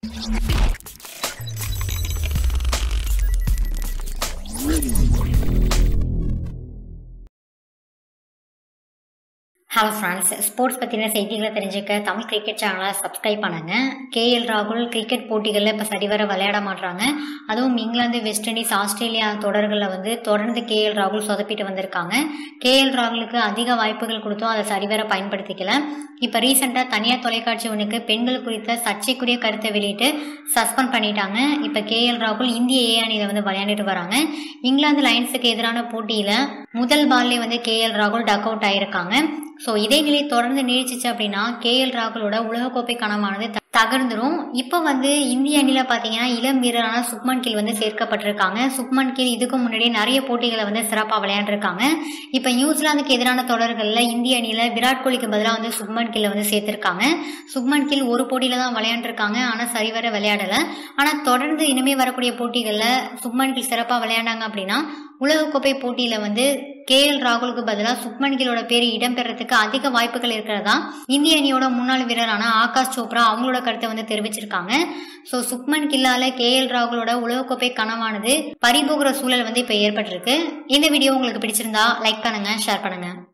Hello friends, sports பற்றின செய்திகளை தெரிஞ்சுக்க தமிழ் கிரிக்கெட் சேனலை சப்ஸ்கிரைப் பண்ணுங்க. கேஎல் ராகுல் கிரிக்கெட் போட்டிகளில் இப்போ சரிவர விளையாட மாட்டாங்க. அதுவும் இங்கிலாந்து, வெஸ்ட் இண்டீஸ், ஆஸ்திரேலியா தொடர்களில் தொடர்ந்து கேஎல் ராகுல் சொதப்பிட்டு வந்திருக்காங்க. கேஎல் ராகுலுக்கு அதிக வாய்ப்புகள் கொடுத்தோம், அதை சரிவர பயன்படுத்திக்கல. இப்போ ரீசெண்டாக தனியார் தொலைக்காட்சி ஒன்றுக்கு பெண்கள் குறித்த சர்ச்சைக்குரிய கருத்தை வெளியிட்டு சஸ்பெண்ட் பண்ணிட்டாங்க. இப்போ கேஎல் ராகுல் இந்திய ஏ அணியில் விளையாண்டுட்டு வராங்க. இங்கிலாந்து லயன்ஸுக்கு எதிரான போட்டியில் முதல் பால்லே கேஎல் ராகுல் டக் அவுட் ஆயிருக்காங்க. ஸோ இதே நிலை தொடர்ந்து நீடிச்சிச்சு அப்படின்னா கேஎல் ராகுலோட உலகக்கோப்பை கனவானது தகர்ந்துரும். இப்போ இந்திய அணியில் பார்த்தீங்கன்னா இளம் வீரரான சுப்மன் கில் சேர்க்கப்பட்டிருக்காங்க. சுப்மன் கில் இதுக்கு முன்னாடியே நிறைய போட்டிகளை சிறப்பாக விளையாண்டுருக்காங்க. இப்போ நியூசிலாந்துக்கு எதிரான தொடர்களில் இந்திய அணியில் விராட் கோலிக்கு பதிலாக சுப்மன் கில்லை சேர்த்திருக்காங்க. சுப்மன் கில் ஒரு போட்டியில தான் விளையாண்டுருக்காங்க, ஆனால் சரிவர விளையாடலை. ஆனால் தொடர்ந்து இனிமேல் வரக்கூடிய போட்டிகளில் சுப்மன் கில் சிறப்பாக விளையாண்டாங்க அப்படின்னா உலகக்கோப்பை போட்டியில கேஎல் ராகுலுக்கு பதிலாக சுப்மன் கில்லோட பேர் இடம்பெறதுக்கு அதிக வாய்ப்புகள் இருக்கிறதா இந்திய அணியோட முன்னாள் வீரரான ஆகாஷ் சோப்ரா அவங்களோட கருத்தை தெரிவிச்சிருக்காங்க. ஸோ சுப்மன் கில்லால கேஎல் ராகுலோட உலகக்கோப்பை கனவானது பறிபோகிற சூழல் இப்போ ஏற்பட்டிருக்கு. இந்த வீடியோ உங்களுக்கு பிடிச்சிருந்தா லைக் பண்ணுங்க, ஷேர் பண்ணுங்க.